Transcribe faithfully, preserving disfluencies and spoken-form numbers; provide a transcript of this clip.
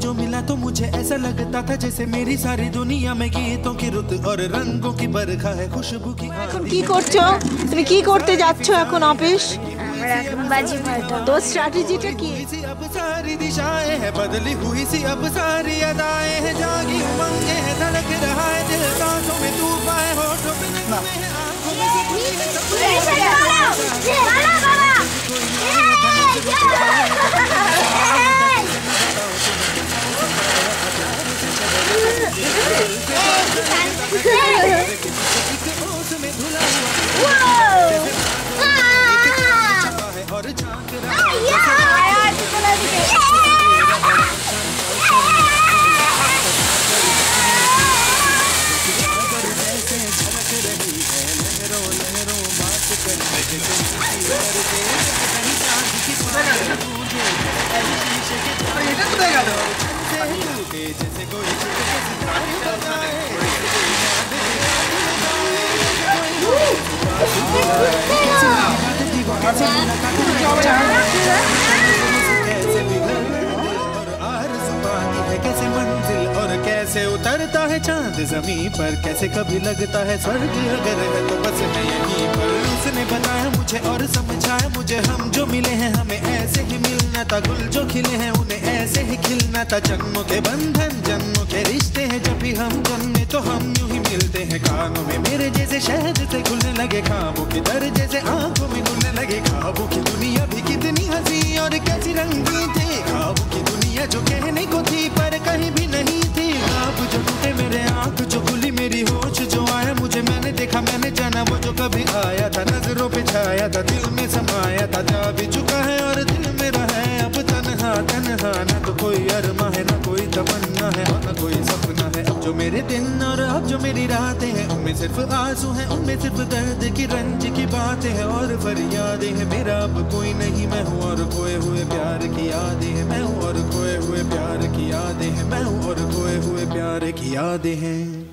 जो मिला तो मुझे ऐसा लगता था जैसे मेरी सारी दुनिया में गीतों की रुत और रंगों की बरखा है, खुशबू की। এখন কি করছো তুমি? কি করতে যাচ্ছো এখন অফিস? আমরা এখন বাজি ফাটাবো। তো স্ট্র্যাটেজিটা কি? अब सारी दिशाएं हैं बदली हुई सी, अब सारी अदाएं हैं जागी उमंगे हैं, धड़क रहा है दिल सांसों में तूफान है, होठों पे नगमे हैं, आंखों में खुशी है, और झांक रहा कैसे मंजिल और कैसे उतरता है चांद जमीन पर, कैसे कभी लगता है स्वर्ग अगर है तो बस मैं यहीं पर। उसने बताया मुझे और समझाया मुझे, हम जो मिले हैं हमें ऐसे ही मिलना था, गुल जो खिले हैं उन्हें ऐसे ही खिलना था। जन्मों के बंधन जन्मों के रिश्ते हैं, जब भी हम जन्मे तो हम यूं ही मिलते हैं। कानों में मेरे जैसे शहद से खुलने लगे ख्वाबों के दर, जैसे आंखों में घुलने लगे ख्वाबों की दुनिया भी कितनी हंसी और कैसी रंगीन थी। ख्वाबों की दुनिया जो कहने को थी पर कहीं भी नहीं थी। ख्वाब जो टूटे मेरे आंख जो खुली मेरी होश जो आया मुझे, मैंने देखा मैंने जाना वो जो कभी आया था, नजरों पे छाया था दिल में समाया था, जा भी चुका है और दिल मेरा है अब तन्हा तन्हा। न तो कोई अरमा है न कोई तमन्ना है और न कोई सपना है। अब जो मेरे दिन और अब जो मेरी रातें हैं उनमें सिर्फ आंसू हैं, उनमें सिर्फ दर्द की रंज की बातें हैं और फरियादें हैं। मेरा अब कोई नहीं मैं हूँ और खोए हुए प्यार की यादें हैं, मैं हूँ और खोए हुए प्यार की यादें हैं, मैं हूँ और खोए हुए प्यार की यादें हैं।